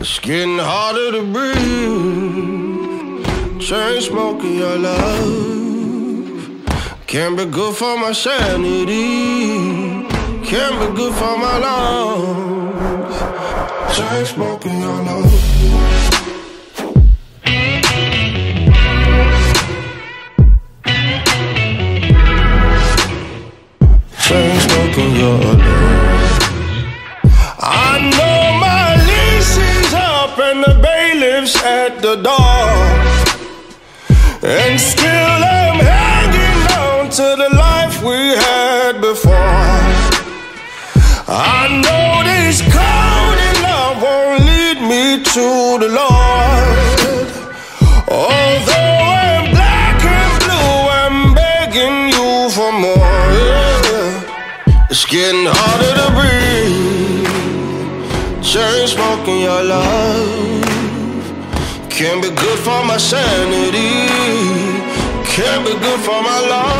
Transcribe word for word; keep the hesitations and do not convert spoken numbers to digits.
It's getting harder to breathe. Chain smoking your love can't be good for my sanity, can't be good for my lungs. Chain smoking your love. Chain smoking your love. I know my lease is up and the bailiff's at the door, and still I'm hanging on to the life we had before. I know this cold in love won't lead me to the Lord. Although I'm black and blue, I'm begging you for more. Yeah. It's getting harder to breathe. Chain smoking your love can't be good for my sanity, can't be good for my life.